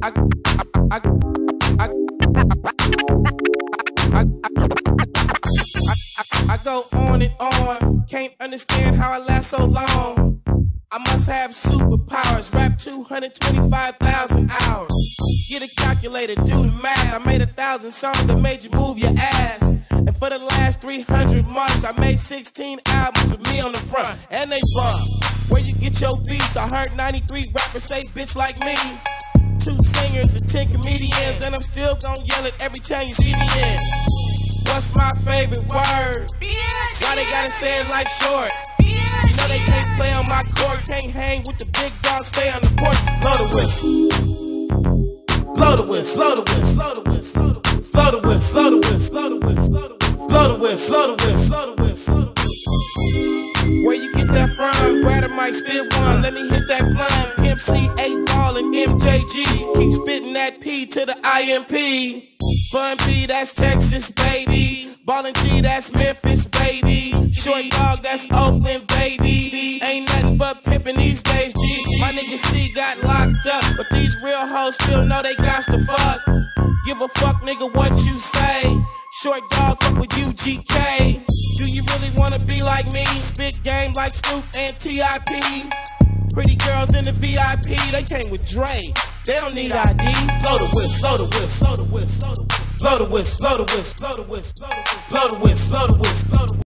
I go on and on, can't understand how I last so long. I must have superpowers, rap 225,000 hours. Get a calculator, do the math. I made 1,000 songs that made you move your ass. And for the last 300 months, I made 16 albums with me on the front, and they bump. Where you get your beats? I heard 93 rappers say bitch like me. 2 singers and 10 comedians, and I'm still gonna yell it every time you see me in. What's my favorite word? Why they gotta say it like short? You know they can't play on my court, can't hang with the big dogs, stay on the porch. Blow the whistle. Blow the whistle, blow the whistle, blow the whistle, blow the whistle, blow the whistle, blow the whistle, blow the whistle, blow the whistle, blow the whistle. Where you get that from? Grab a mic, spit one, let me hit that blunt. Pimp C, 8Ball, and MJG. Keep spitting that P to the IMP. Bun B, that's Texas, baby. Ballin' G, that's Memphis, baby. Short Dog, that's Oakland, baby. Ain't nothing but pimpin' these days, G. My nigga C got locked up, but these real hoes still know they got to fuck. Give a fuck, nigga, what you say. Short Dog, fuck with UGK. Do you really wanna be like me? Spit game like Snoop and T.I.P. Pretty girls in the VIP, they came with Dre. They don't need ID. Blow the whistle, blow the whistle, blow the whistle, blow the whistle, blow the whistle, blow the whistle, blow the whistle, blow the whistle, blow the whistle.